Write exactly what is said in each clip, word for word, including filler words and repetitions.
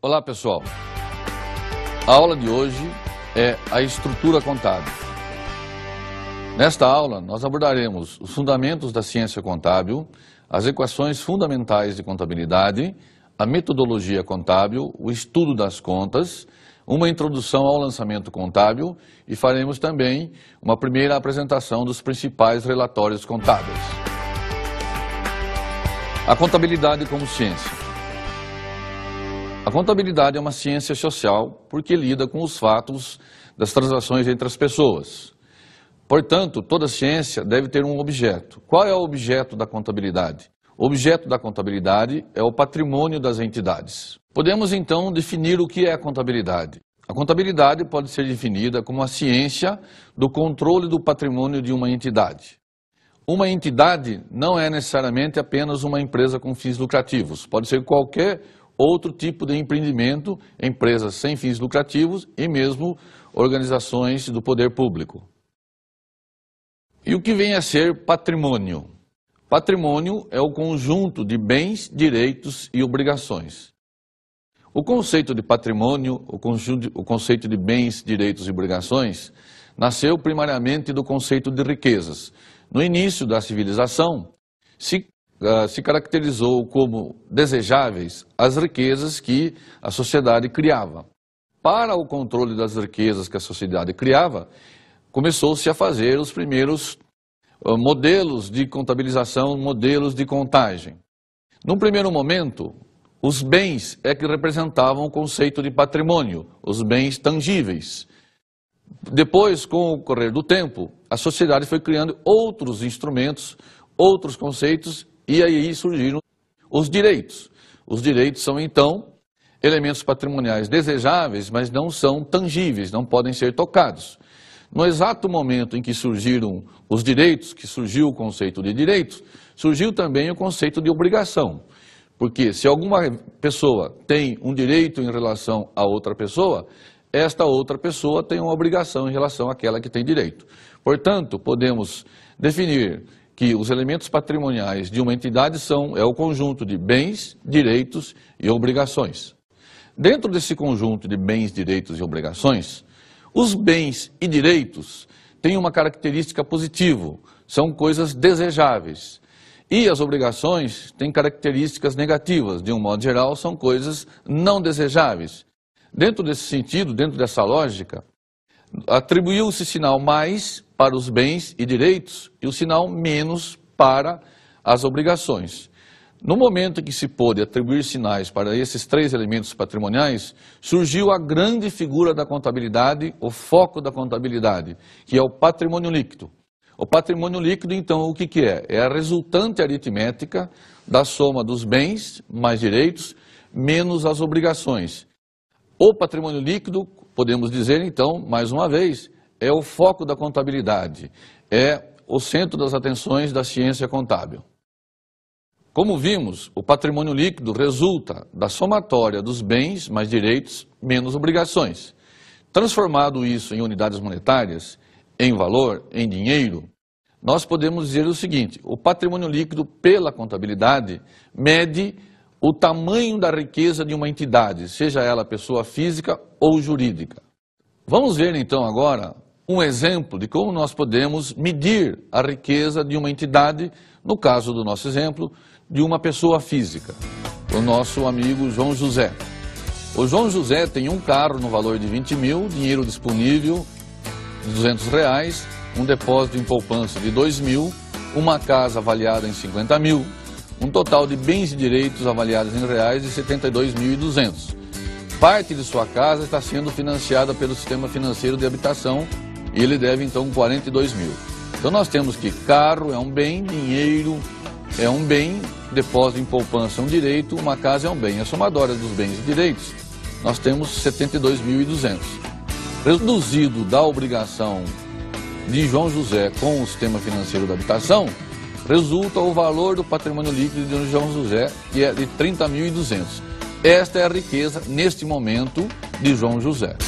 Olá pessoal, a aula de hoje é a estrutura contábil. Nesta aula nós abordaremos os fundamentos da ciência contábil, as equações fundamentais de contabilidade, a metodologia contábil, o estudo das contas, uma introdução ao lançamento contábil e faremos também uma primeira apresentação dos principais relatórios contábeis. A contabilidade como ciência. A contabilidade é uma ciência social porque lida com os fatos das transações entre as pessoas. Portanto, toda ciência deve ter um objeto. Qual é o objeto da contabilidade? O objeto da contabilidade é o patrimônio das entidades. Podemos então definir o que é a contabilidade. A contabilidade pode ser definida como a ciência do controle do patrimônio de uma entidade. Uma entidade não é necessariamente apenas uma empresa com fins lucrativos, pode ser qualquer outro tipo de empreendimento, empresas sem fins lucrativos e mesmo organizações do poder público. E o que vem a ser patrimônio? Patrimônio é o conjunto de bens, direitos e obrigações. O conceito de patrimônio, o, conjunto, o conceito de bens, direitos e obrigações, nasceu primariamente do conceito de riquezas. No início da civilização, se Uh, se caracterizou como desejáveis as riquezas que a sociedade criava. Para o controle das riquezas que a sociedade criava, começou-se a fazer os primeiros uh, modelos de contabilização, modelos de contagem. Num primeiro momento, os bens é que representavam o conceito de patrimônio, os bens tangíveis. Depois, com o correr do tempo, a sociedade foi criando outros instrumentos, outros conceitos, e aí surgiram os direitos. Os direitos são, então, elementos patrimoniais desejáveis, mas não são tangíveis, não podem ser tocados. No exato momento em que surgiram os direitos, que surgiu o conceito de direitos, surgiu também o conceito de obrigação. Porque se alguma pessoa tem um direito em relação a outra pessoa, esta outra pessoa tem uma obrigação em relação àquela que tem direito. Portanto, podemos definir que os elementos patrimoniais de uma entidade são é o conjunto de bens, direitos e obrigações. Dentro desse conjunto de bens, direitos e obrigações, os bens e direitos têm uma característica positiva, são coisas desejáveis. E as obrigações têm características negativas, de um modo geral, são coisas não desejáveis. Dentro desse sentido, dentro dessa lógica, atribuiu-se sinal mais para os bens e direitos e o sinal menos para as obrigações. No momento em que se pôde atribuir sinais para esses três elementos patrimoniais, surgiu a grande figura da contabilidade, o foco da contabilidade, que é o patrimônio líquido. O patrimônio líquido, então, o que que é? É a resultante aritmética da soma dos bens mais direitos menos as obrigações. O patrimônio líquido, podemos dizer, então, mais uma vez, é o foco da contabilidade, é o centro das atenções da ciência contábil. Como vimos, o patrimônio líquido resulta da somatória dos bens mais direitos menos obrigações. Transformado isso em unidades monetárias, em valor, em dinheiro, nós podemos dizer o seguinte: o patrimônio líquido pela contabilidade mede o tamanho da riqueza de uma entidade, seja ela pessoa física ou jurídica. Vamos ver então agora um exemplo de como nós podemos medir a riqueza de uma entidade, no caso do nosso exemplo, de uma pessoa física, o nosso amigo João José. O João José tem um carro no valor de vinte mil, dinheiro disponível de duzentos reais, um depósito em poupança de dois mil, uma casa avaliada em cinquenta mil, um total de bens e direitos avaliados em reais de setenta e dois mil e duzentos. Parte de sua casa está sendo financiada pelo sistema financeiro de habitação e ele deve então quarenta e dois mil. Então nós temos que carro é um bem, dinheiro é um bem, depósito em poupança é um direito, uma casa é um bem. A somatória dos bens e direitos, nós temos setenta e dois mil e duzentos. Reduzido da obrigação de João José com o sistema financeiro da habitação, resulta o valor do patrimônio líquido de João José, que é de trinta mil e duzentos. Esta é a riqueza, neste momento, de João José.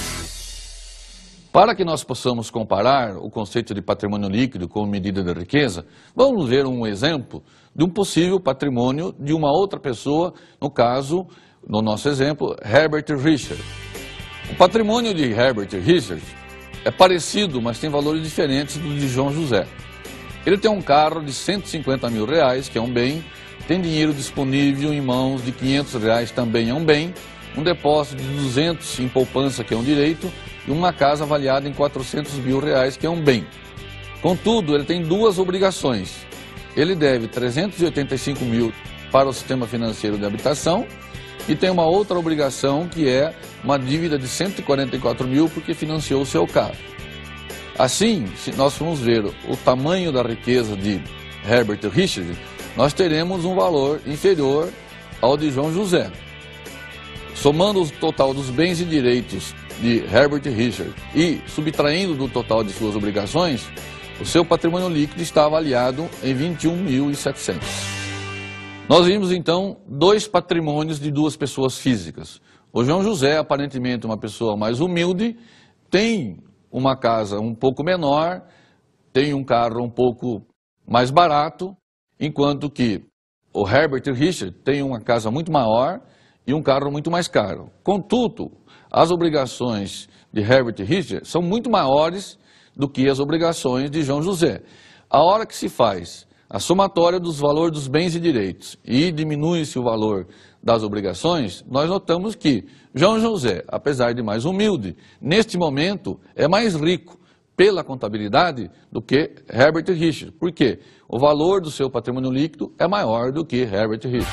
Para que nós possamos comparar o conceito de patrimônio líquido com medida de riqueza, vamos ver um exemplo de um possível patrimônio de uma outra pessoa, no caso no nosso exemplo, Herbert Richard. O patrimônio de Herbert Richard é parecido, mas tem valores diferentes do de João José. Ele tem um carro de cento e cinquenta mil reais, que é um bem, tem dinheiro disponível em mãos de quinhentos reais, também é um bem, um depósito de duzentos em poupança, que é um direito, e uma casa avaliada em quatrocentos mil reais, que é um bem. Contudo, ele tem duas obrigações. Ele deve trezentos e oitenta e cinco mil para o sistema financeiro de habitação e tem uma outra obrigação, que é uma dívida de cento e quarenta e quatro mil porque financiou o seu carro. Assim, se nós formos ver o tamanho da riqueza de Herbert Richard, nós teremos um valor inferior ao de João José. Somando o total dos bens e direitos de Herbert Richard e subtraindo do total de suas obrigações, o seu patrimônio líquido está avaliado em vinte e um mil e setecentos. Nós vimos então dois patrimônios de duas pessoas físicas. O João José, aparentemente uma pessoa mais humilde, tem uma casa um pouco menor, tem um carro um pouco mais barato, enquanto que o Herbert Richard tem uma casa muito maior e um carro muito mais caro. Contudo, as obrigações de Herbert Richard são muito maiores do que as obrigações de João José. A hora que se faz a somatória dos valores dos bens e direitos e diminui-se o valor das obrigações, nós notamos que João José, apesar de mais humilde, neste momento é mais rico pela contabilidade do que Herbert Richard. Por quê? O valor do seu patrimônio líquido é maior do que Herbert Richard.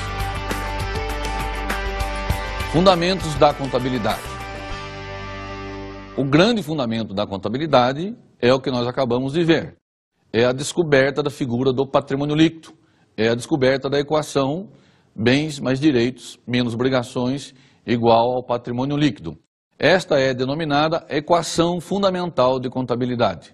Fundamentos da contabilidade. O grande fundamento da contabilidade é o que nós acabamos de ver. É a descoberta da figura do patrimônio líquido. É a descoberta da equação bens mais direitos menos obrigações igual ao patrimônio líquido. Esta é denominada equação fundamental de contabilidade.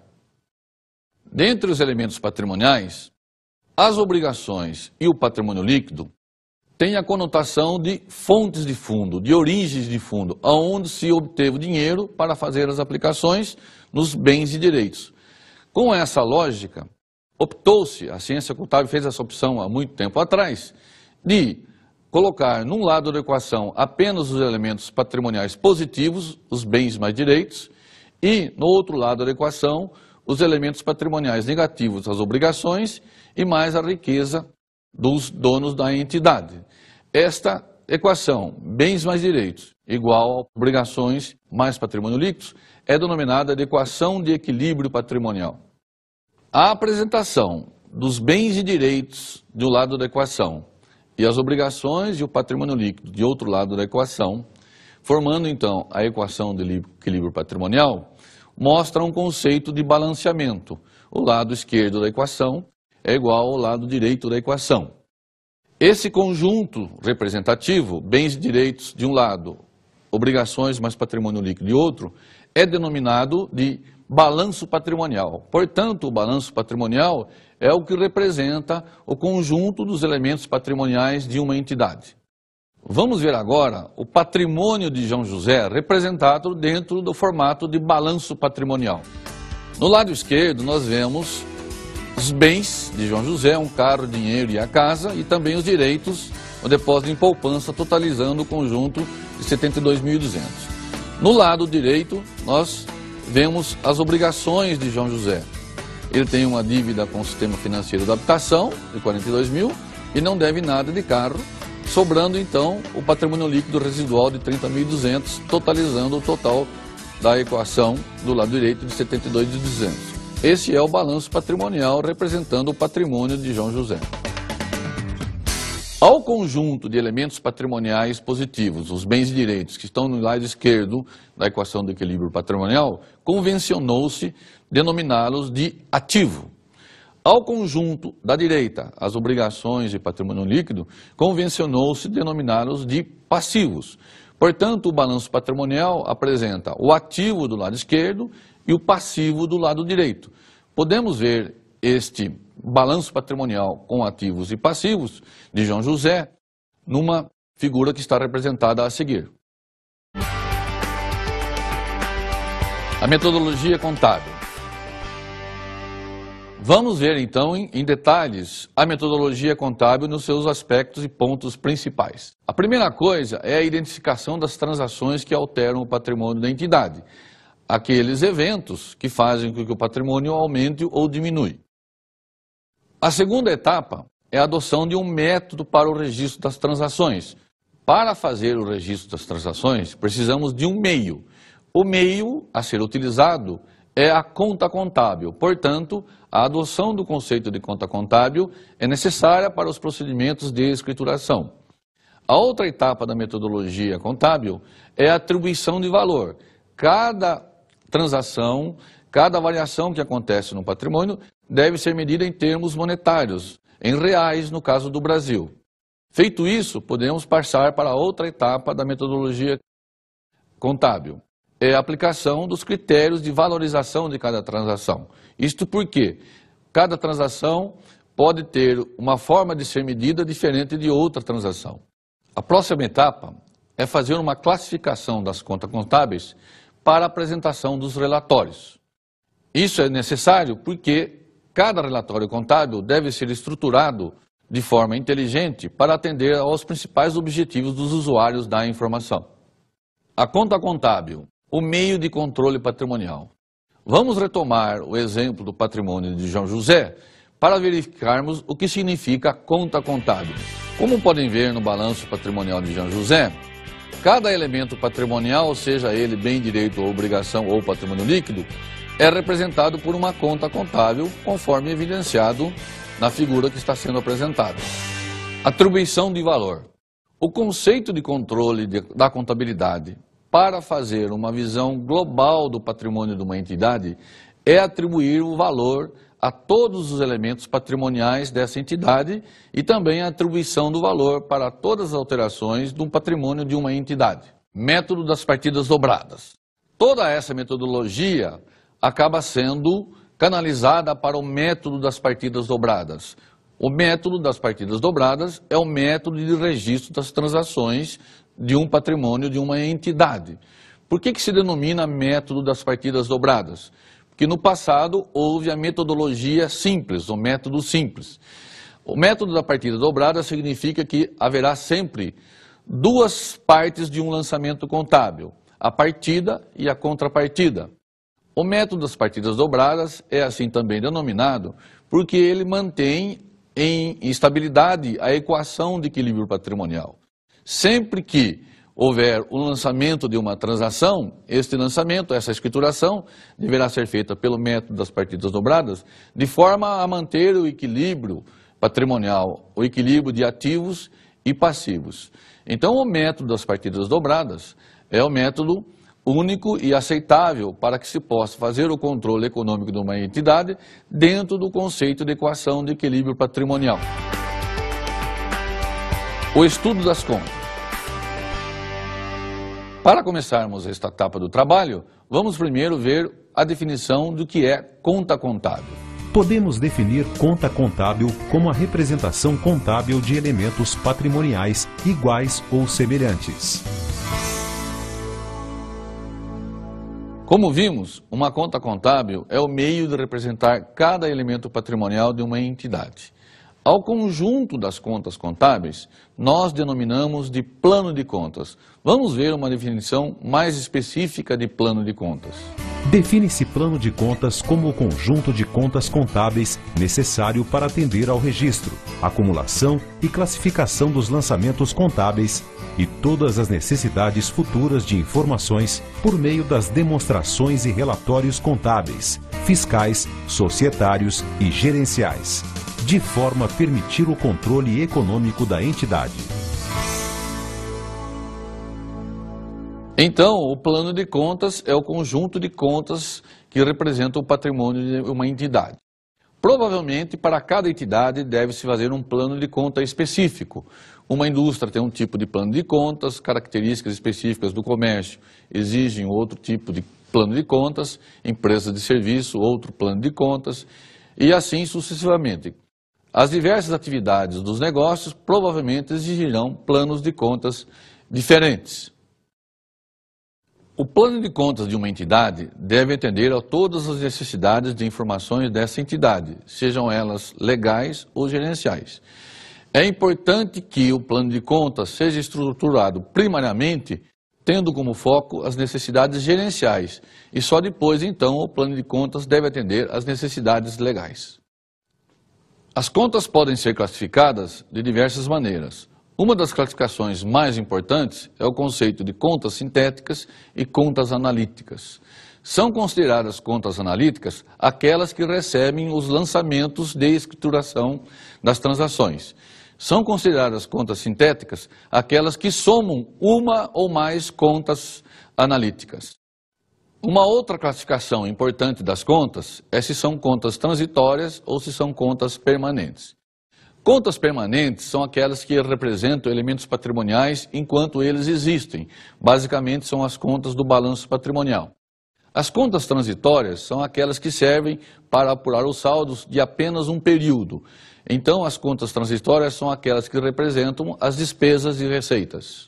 Dentre os elementos patrimoniais, as obrigações e o patrimônio líquido têm a conotação de fontes de fundo, de origens de fundo, aonde se obteve o dinheiro para fazer as aplicações nos bens e direitos. Com essa lógica, optou-se, a ciência contábil fez essa opção há muito tempo atrás, de colocar num lado da equação apenas os elementos patrimoniais positivos, os bens mais direitos, e no outro lado da equação, os elementos patrimoniais negativos, as obrigações, e mais a riqueza dos donos da entidade. Esta equação, bens mais direitos, igual a obrigações mais patrimônio líquido, é denominada de equação de equilíbrio patrimonial. A apresentação dos bens e direitos de um lado da equação e as obrigações e o patrimônio líquido de outro lado da equação, formando então a equação de equilíbrio patrimonial, mostra um conceito de balanceamento. O lado esquerdo da equação é igual ao lado direito da equação. Esse conjunto representativo, bens e direitos de um lado, obrigações mais patrimônio líquido de outro, é denominado de balanço patrimonial. Portanto, o balanço patrimonial é o que representa o conjunto dos elementos patrimoniais de uma entidade. Vamos ver agora o patrimônio de João José representado dentro do formato de balanço patrimonial. No lado esquerdo nós vemos os bens de João José, um carro, dinheiro e a casa, e também os direitos, o depósito em poupança, totalizando o conjunto de setenta e dois mil e duzentos. No lado direito, nós vemos as obrigações de João José. Ele tem uma dívida com o sistema financeiro da habitação, de quarenta e dois mil, e não deve nada de carro, sobrando então o patrimônio líquido residual de trinta mil e duzentos, totalizando o total da equação do lado direito de setenta e dois mil e duzentos. Esse é o balanço patrimonial representando o patrimônio de João José. Ao conjunto de elementos patrimoniais positivos, os bens e direitos que estão no lado esquerdo da equação do equilíbrio patrimonial, convencionou-se denominá-los de ativo. Ao conjunto da direita, as obrigações e patrimônio líquido, convencionou-se denominá-los de passivos. Portanto, o balanço patrimonial apresenta o ativo do lado esquerdo e o passivo do lado direito. Podemos ver este balanço patrimonial com ativos e passivos de João José numa figura que está representada a seguir. A metodologia contábil. Vamos ver então em, em detalhes a metodologia contábil nos seus aspectos e pontos principais. A primeira coisa é a identificação das transações que alteram o patrimônio da entidade, aqueles eventos que fazem com que o patrimônio aumente ou diminui. A segunda etapa é a adoção de um método para o registro das transações. Para fazer o registro das transações, precisamos de um meio. O meio a ser utilizado é a conta contábil. Portanto, a adoção do conceito de conta contábil é necessária para os procedimentos de escrituração. A outra etapa da metodologia contábil é a atribuição de valor. Cada transação, cada variação que acontece no patrimônio deve ser medida em termos monetários, em reais no caso do Brasil. Feito isso, podemos passar para a outra etapa da metodologia contábil. É a aplicação dos critérios de valorização de cada transação. Isto porque cada transação pode ter uma forma de ser medida diferente de outra transação. A próxima etapa é fazer uma classificação das contas contábeis para a apresentação dos relatórios. Isso é necessário porque cada relatório contábil deve ser estruturado de forma inteligente para atender aos principais objetivos dos usuários da informação. A conta contábil, o meio de controle patrimonial. Vamos retomar o exemplo do patrimônio de João José para verificarmos o que significa a conta contábil. Como podem ver no balanço patrimonial de João José, cada elemento patrimonial, seja ele bem, direito ou obrigação ou patrimônio líquido, é representado por uma conta contábil, conforme evidenciado na figura que está sendo apresentada. Atribuição de valor. O conceito de controle de, da contabilidade para fazer uma visão global do patrimônio de uma entidade é atribuir o valor a todos os elementos patrimoniais dessa entidade e também a atribuição do valor para todas as alterações de um patrimônio de uma entidade. Método das partidas dobradas. Toda essa metodologia acaba sendo canalizada para o método das partidas dobradas. O método das partidas dobradas é o método de registro das transações de um patrimônio de uma entidade. Por que que se denomina método das partidas dobradas? Porque no passado houve a metodologia simples, o método simples. O método da partida dobrada significa que haverá sempre duas partes de um lançamento contábil, a partida e a contrapartida. O método das partidas dobradas é assim também denominado porque ele mantém em estabilidade a equação de equilíbrio patrimonial. Sempre que houver o lançamento de uma transação, este lançamento, essa escrituração, deverá ser feita pelo método das partidas dobradas, de forma a manter o equilíbrio patrimonial, o equilíbrio de ativos e passivos. Então, o método das partidas dobradas é o método único e aceitável para que se possa fazer o controle econômico de uma entidade dentro do conceito de equação de equilíbrio patrimonial. O estudo das contas. Para começarmos esta etapa do trabalho, vamos primeiro ver a definição do que é conta contábil. Podemos definir conta contábil como a representação contábil de elementos patrimoniais iguais ou semelhantes. Como vimos, uma conta contábil é o meio de representar cada elemento patrimonial de uma entidade. Ao conjunto das contas contábeis, nós denominamos de plano de contas. Vamos ver uma definição mais específica de plano de contas. Define-se plano de contas como o conjunto de contas contábeis necessário para atender ao registro, acumulação e classificação dos lançamentos contábeis e todas as necessidades futuras de informações por meio das demonstrações e relatórios contábeis, fiscais, societários e gerenciais, de forma a permitir o controle econômico da entidade. Então, o plano de contas é o conjunto de contas que representam o patrimônio de uma entidade. Provavelmente, para cada entidade deve-se fazer um plano de conta específico. Uma indústria tem um tipo de plano de contas, características específicas do comércio exigem outro tipo de plano de contas, empresas de serviço, outro plano de contas, e assim sucessivamente. As diversas atividades dos negócios provavelmente exigirão planos de contas diferentes. O plano de contas de uma entidade deve atender a todas as necessidades de informações dessa entidade, sejam elas legais ou gerenciais. É importante que o plano de contas seja estruturado primariamente tendo como foco as necessidades gerenciais e só depois, então, o plano de contas deve atender às necessidades legais. As contas podem ser classificadas de diversas maneiras. Uma das classificações mais importantes é o conceito de contas sintéticas e contas analíticas. São consideradas contas analíticas aquelas que recebem os lançamentos de escrituração das transações. São consideradas contas sintéticas aquelas que somam uma ou mais contas analíticas. Uma outra classificação importante das contas é se são contas transitórias ou se são contas permanentes. Contas permanentes são aquelas que representam elementos patrimoniais enquanto eles existem. Basicamente são as contas do balanço patrimonial. As contas transitórias são aquelas que servem para apurar os saldos de apenas um período. Então, as contas transitórias são aquelas que representam as despesas e receitas.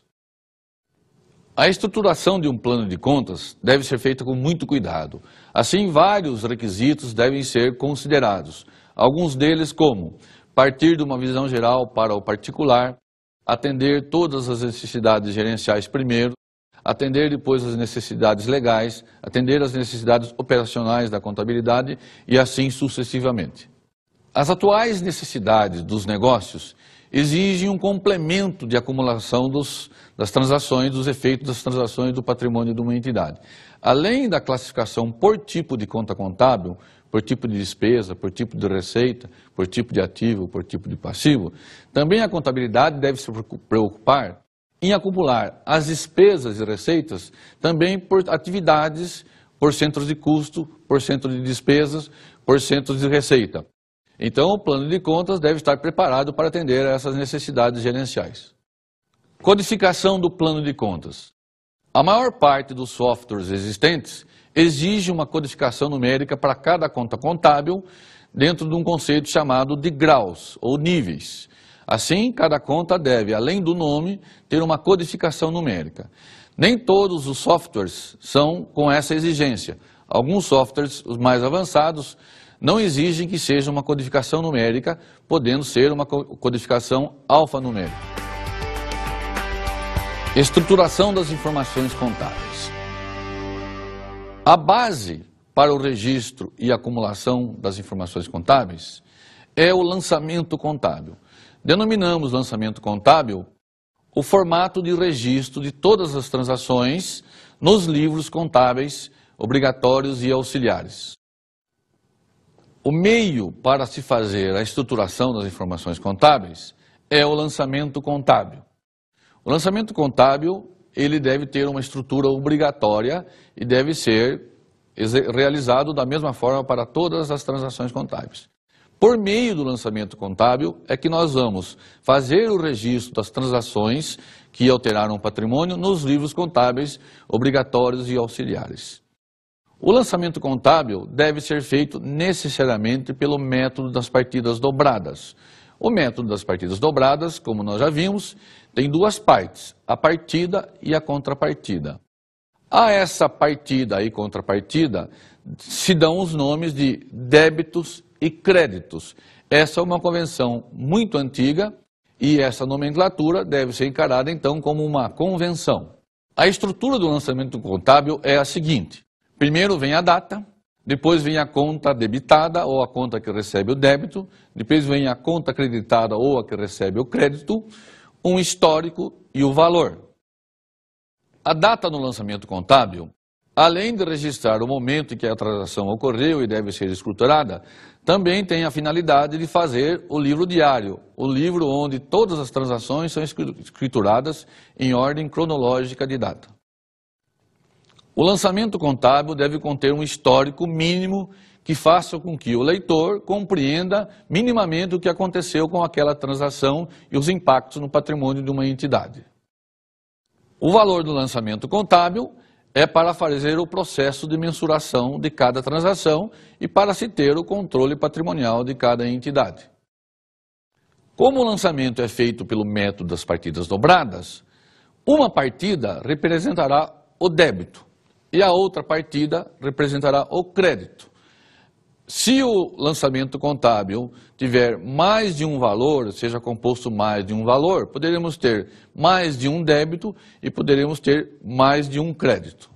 A estruturação de um plano de contas deve ser feita com muito cuidado. Assim, vários requisitos devem ser considerados. Alguns deles como partir de uma visão geral para o particular, atender todas as necessidades gerenciais primeiro, atender depois as necessidades legais, atender as necessidades operacionais da contabilidade e assim sucessivamente. As atuais necessidades dos negócios exigem um complemento de acumulação dos, das transações, dos efeitos das transações do patrimônio de uma entidade. Além da classificação por tipo de conta contábil, por tipo de despesa, por tipo de receita, por tipo de ativo, por tipo de passivo, também a contabilidade deve se preocupar em acumular as despesas e receitas também por atividades, por centros de custo, por centro de despesas, por centros de receita. Então, o plano de contas deve estar preparado para atender a essas necessidades gerenciais. Codificação do plano de contas. A maior parte dos softwares existentes exige uma codificação numérica para cada conta contábil dentro de um conceito chamado de graus ou níveis. Assim, cada conta deve, além do nome, ter uma codificação numérica. Nem todos os softwares são com essa exigência. Alguns softwares, os mais avançados, não exigem que seja uma codificação numérica, podendo ser uma codificação alfanumérica. Estruturação das informações contábeis. A base para o registro e acumulação das informações contábeis é o lançamento contábil. Denominamos lançamento contábil o formato de registro de todas as transações nos livros contábeis obrigatórios e auxiliares. O meio para se fazer a estruturação das informações contábeis é o lançamento contábil. O lançamento contábil, ele deve ter uma estrutura obrigatória e deve ser realizado da mesma forma para todas as transações contábeis. Por meio do lançamento contábil é que nós vamos fazer o registro das transações que alteraram o patrimônio nos livros contábeis obrigatórios e auxiliares. O lançamento contábil deve ser feito necessariamente pelo método das partidas dobradas. O método das partidas dobradas, como nós já vimos, tem duas partes, a partida e a contrapartida. A essa partida e contrapartida se dão os nomes de débitos e créditos. Essa é uma convenção muito antiga e essa nomenclatura deve ser encarada então como uma convenção. A estrutura do lançamento contábil é a seguinte. Primeiro vem a data, depois vem a conta debitada ou a conta que recebe o débito, depois vem a conta creditada ou a que recebe o crédito, um histórico e o valor. A data no lançamento contábil, além de registrar o momento em que a transação ocorreu e deve ser escrutinada, também tem a finalidade de fazer o livro diário, o livro onde todas as transações são escrituradas em ordem cronológica de data. O lançamento contábil deve conter um histórico mínimo que faça com que o leitor compreenda minimamente o que aconteceu com aquela transação e os impactos no patrimônio de uma entidade. O valor do lançamento contábil é para fazer o processo de mensuração de cada transação e para se ter o controle patrimonial de cada entidade. Como o lançamento é feito pelo método das partidas dobradas, uma partida representará o débito e a outra partida representará o crédito. Se o lançamento contábil tiver mais de um valor, seja composto mais de um valor, poderemos ter mais de um débito e poderemos ter mais de um crédito.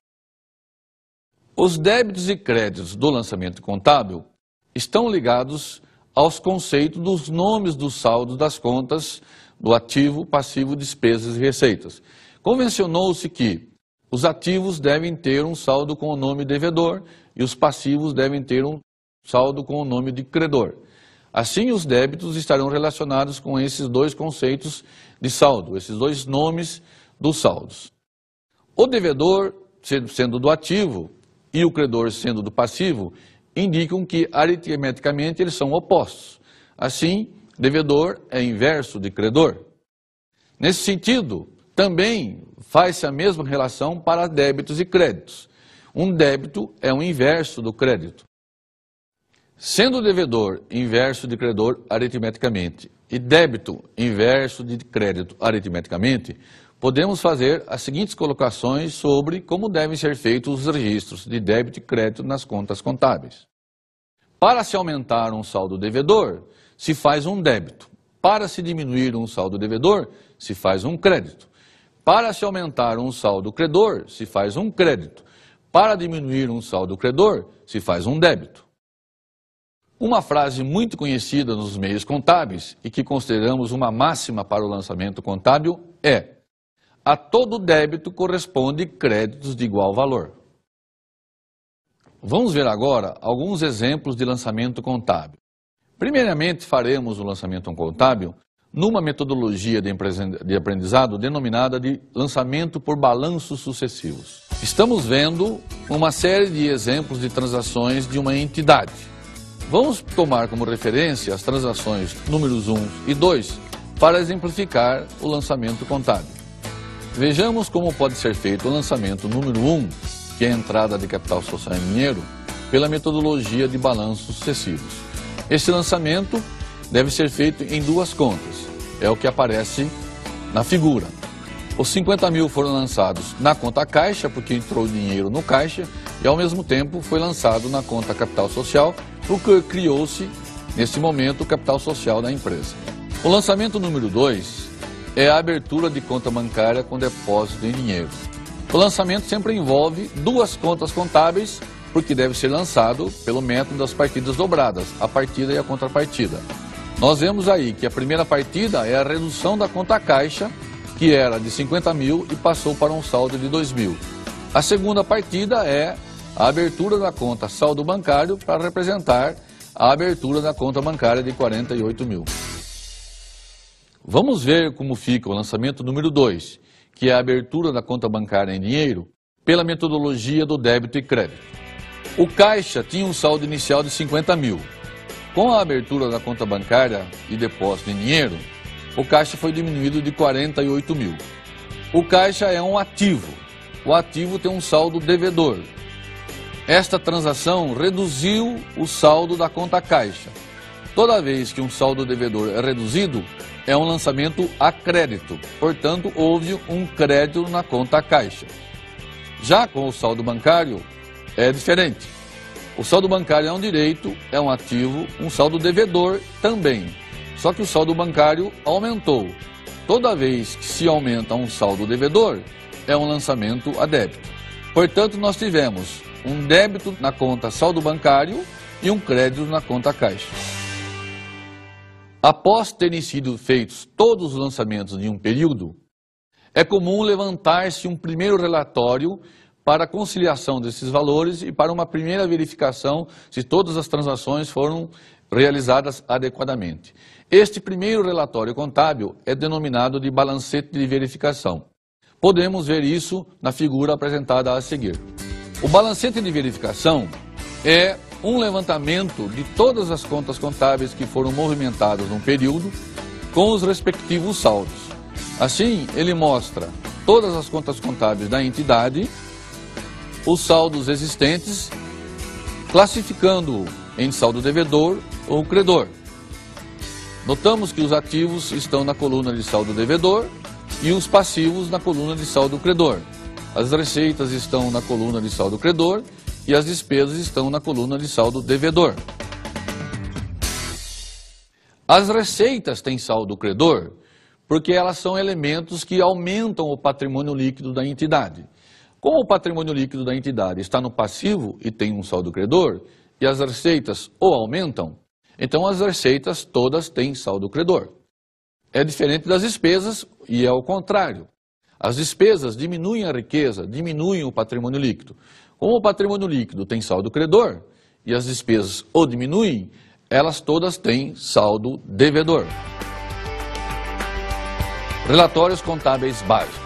Os débitos e créditos do lançamento contábil estão ligados aos conceitos dos nomes dos saldos das contas do ativo, passivo, despesas e receitas. Convencionou-se que os ativos devem ter um saldo com o nome devedor e os passivos devem ter um saldo com o nome de credor. Assim, os débitos estarão relacionados com esses dois conceitos de saldo, esses dois nomes dos saldos. O devedor, sendo do ativo, e o credor, sendo do passivo, indicam que aritmeticamente eles são opostos. Assim, devedor é inverso de credor. Nesse sentido, também faz-se a mesma relação para débitos e créditos. Um débito é o inverso do crédito. Sendo o devedor inverso de credor aritmeticamente e débito inverso de crédito aritmeticamente, podemos fazer as seguintes colocações sobre como devem ser feitos os registros de débito e crédito nas contas contábeis. Para se aumentar um saldo devedor, se faz um débito. Para se diminuir um saldo devedor, se faz um crédito. Para se aumentar um saldo credor, se faz um crédito. Para diminuir um saldo credor, se faz um débito. Uma frase muito conhecida nos meios contábeis e que consideramos uma máxima para o lançamento contábil é: a todo débito corresponde créditos de igual valor. Vamos ver agora alguns exemplos de lançamento contábil. Primeiramente, faremos o lançamento contábil numa metodologia de aprendizado denominada de lançamento por balanços sucessivos. Estamos vendo uma série de exemplos de transações de uma entidade. Vamos tomar como referência as transações números um e dois para exemplificar o lançamento contábil. Vejamos como pode ser feito o lançamento número um, que é a entrada de capital social em dinheiro, pela metodologia de balanços sucessivos. Esse lançamento deve ser feito em duas contas, é o que aparece na figura. Os cinquenta mil foram lançados na conta caixa, porque entrou dinheiro no caixa, e ao mesmo tempo foi lançado na conta capital social, porque criou-se, nesse momento, o capital social da empresa. O lançamento número dois é a abertura de conta bancária com depósito em dinheiro. O lançamento sempre envolve duas contas contábeis, porque deve ser lançado pelo método das partidas dobradas, a partida e a contrapartida. Nós vemos aí que a primeira partida é a redução da conta caixa, que era de cinquenta mil e passou para um saldo de dois mil. A segunda partida é a abertura da conta saldo bancário para representar a abertura da conta bancária de quarenta e oito mil. Vamos ver como fica o lançamento número dois, que é a abertura da conta bancária em dinheiro, pela metodologia do débito e crédito. O caixa tinha um saldo inicial de cinquenta mil. Com a abertura da conta bancária e depósito em dinheiro, o caixa foi diminuído de quarenta e oito mil. O caixa é um ativo. O ativo tem um saldo devedor. Esta transação reduziu o saldo da conta caixa. Toda vez que um saldo devedor é reduzido, é um lançamento a crédito. Portanto, houve um crédito na conta caixa. Já com o saldo bancário, é diferente. O saldo bancário é um direito, é um ativo, um saldo devedor também. Só que o saldo bancário aumentou. Toda vez que se aumenta um saldo devedor, é um lançamento a débito. Portanto, nós tivemos um débito na conta saldo bancário e um crédito na conta caixa. Após terem sido feitos todos os lançamentos em um período, é comum levantar-se um primeiro relatório para a conciliação desses valores e para uma primeira verificação se todas as transações foram realizadas adequadamente. Este primeiro relatório contábil é denominado de balancete de verificação. Podemos ver isso na figura apresentada a seguir. O balancete de verificação é um levantamento de todas as contas contábeis que foram movimentadas num período com os respectivos saldos. Assim, ele mostra todas as contas contábeis da entidade, os saldos existentes, classificando em saldo devedor ou credor. Notamos que os ativos estão na coluna de saldo devedor e os passivos na coluna de saldo credor. As receitas estão na coluna de saldo credor e as despesas estão na coluna de saldo devedor. As receitas têm saldo credor porque elas são elementos que aumentam o patrimônio líquido da entidade. Como o patrimônio líquido da entidade está no passivo e tem um saldo credor, e as receitas o aumentam, então as receitas todas têm saldo credor. É diferente das despesas e é ao contrário. As despesas diminuem a riqueza, diminuem o patrimônio líquido. Como o patrimônio líquido tem saldo credor e as despesas o diminuem, elas todas têm saldo devedor. Relatórios contábeis básicos.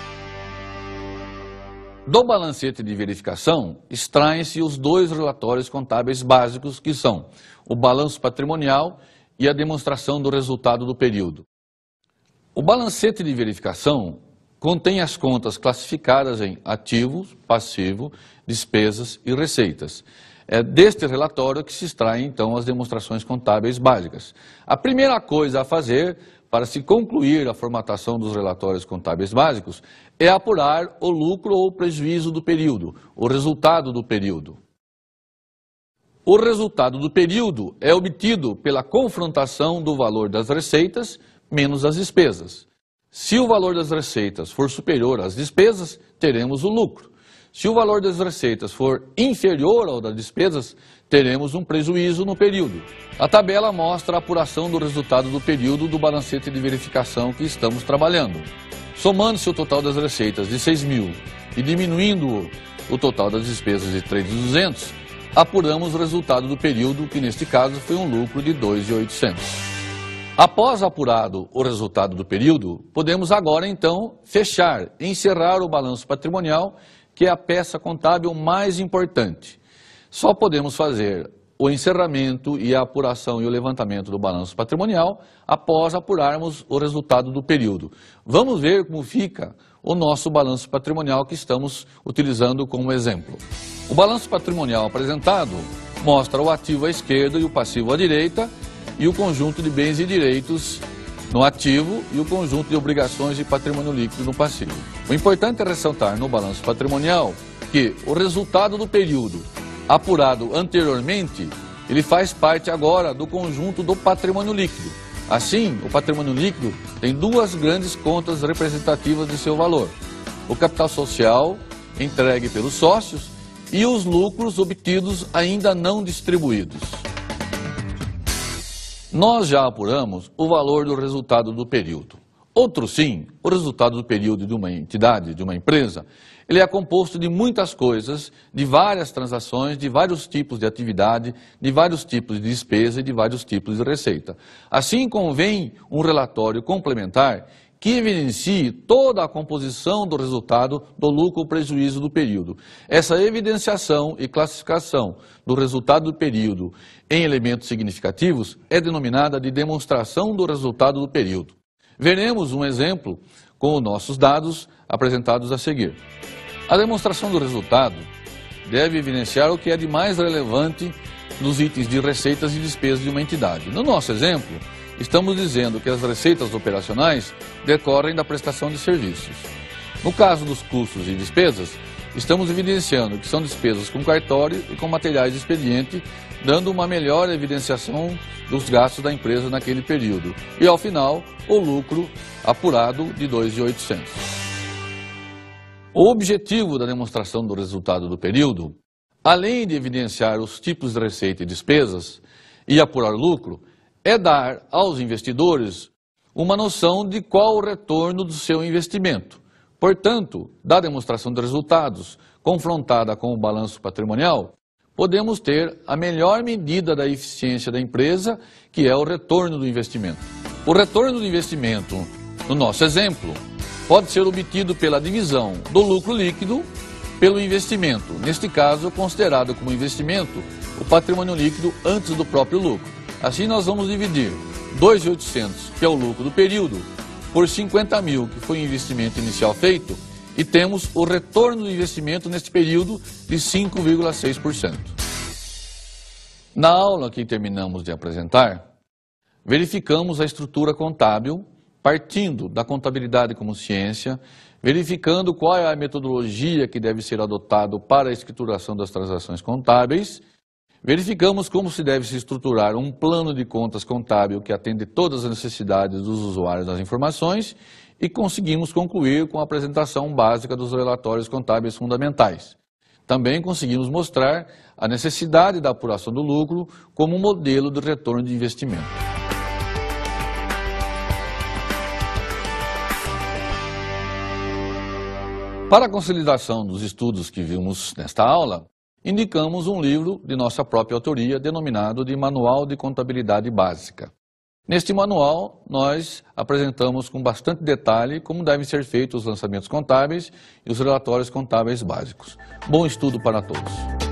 Do balancete de verificação, extraem-se os dois relatórios contábeis básicos, que são o balanço patrimonial e a demonstração do resultado do período. O balancete de verificação contém as contas classificadas em ativos, passivo, despesas e receitas. É deste relatório que se extraem, então, as demonstrações contábeis básicas. A primeira coisa a fazer para se concluir a formatação dos relatórios contábeis básicos é apurar o lucro ou o prejuízo do período, o resultado do período. O resultado do período é obtido pela confrontação do valor das receitas menos as despesas. Se o valor das receitas for superior às despesas, teremos o lucro. Se o valor das receitas for inferior ao das despesas, teremos um prejuízo no período. A tabela mostra a apuração do resultado do período do balancete de verificação que estamos trabalhando. Somando-se o total das receitas de seis mil e diminuindo o total das despesas de três mil e duzentos, apuramos o resultado do período, que neste caso foi um lucro de dois mil e oitocentos. Após apurado o resultado do período, podemos agora então fechar, encerrar o balanço patrimonial, que é a peça contábil mais importante. Só podemos fazer o encerramento e a apuração e o levantamento do balanço patrimonial após apurarmos o resultado do período. Vamos ver como fica o nosso balanço patrimonial que estamos utilizando como exemplo. O balanço patrimonial apresentado mostra o ativo à esquerda e o passivo à direita, e o conjunto de bens e direitos no ativo e o conjunto de obrigações e patrimônio líquido no passivo. O importante é ressaltar no balanço patrimonial que o resultado do período apurado anteriormente, ele faz parte agora do conjunto do patrimônio líquido. Assim, o patrimônio líquido tem duas grandes contas representativas de seu valor: o capital social entregue pelos sócios e os lucros obtidos ainda não distribuídos. Nós já apuramos o valor do resultado do período. Outro sim, o resultado do período de uma entidade, de uma empresa, ele é composto de muitas coisas, de várias transações, de vários tipos de atividade, de vários tipos de despesa e de vários tipos de receita. Assim, convém um relatório complementar que evidencie toda a composição do resultado do lucro ou prejuízo do período. Essa evidenciação e classificação do resultado do período em elementos significativos é denominada de demonstração do resultado do período. Veremos um exemplo com os nossos dados apresentados a seguir. A demonstração do resultado deve evidenciar o que é de mais relevante nos itens de receitas e despesas de uma entidade. No nosso exemplo, estamos dizendo que as receitas operacionais decorrem da prestação de serviços. No caso dos custos e despesas, estamos evidenciando que são despesas com cartório e com materiais de expediente, dando uma melhor evidenciação dos gastos da empresa naquele período. E, ao final, o lucro apurado de dois mil e oitocentos. O objetivo da demonstração do resultado do período, além de evidenciar os tipos de receita e despesas e apurar lucro, é dar aos investidores uma noção de qual o retorno do seu investimento. Portanto, da demonstração de resultados, confrontada com o balanço patrimonial, podemos ter a melhor medida da eficiência da empresa, que é o retorno do investimento. O retorno do investimento, no nosso exemplo, pode ser obtido pela divisão do lucro líquido pelo investimento. Neste caso, considerado como investimento o patrimônio líquido antes do próprio lucro. Assim, nós vamos dividir dois mil e oitocentos, que é o lucro do período, por cinquenta mil, que foi o investimento inicial feito, e temos o retorno do investimento neste período de cinco vírgula seis por cento. Na aula que terminamos de apresentar, verificamos a estrutura contábil partindo da contabilidade como ciência, verificando qual é a metodologia que deve ser adotada para a escrituração das transações contábeis, verificamos como se deve se estruturar um plano de contas contábil que atende todas as necessidades dos usuários das informações e conseguimos concluir com a apresentação básica dos relatórios contábeis fundamentais. Também conseguimos mostrar a necessidade da apuração do lucro como um modelo de retorno de investimento. Para a consolidação dos estudos que vimos nesta aula, indicamos um livro de nossa própria autoria denominado de Manual de Contabilidade Básica. Neste manual, nós apresentamos com bastante detalhe como devem ser feitos os lançamentos contábeis e os relatórios contábeis básicos. Bom estudo para todos!